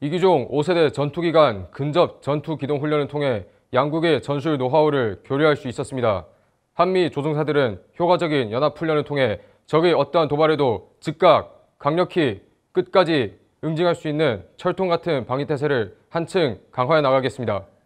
이기종 5세대 전투기 간 근접 전투 기동 훈련을 통해 양국의 전술 노하우를 교류할 수 있었습니다. 한미 조종사들은 효과적인 연합 훈련을 통해 적의 어떠한 도발에도 즉각, 강력히, 끝까지 응징할 수 있는 철통 같은 방위태세를 한층 강화해 나가겠습니다.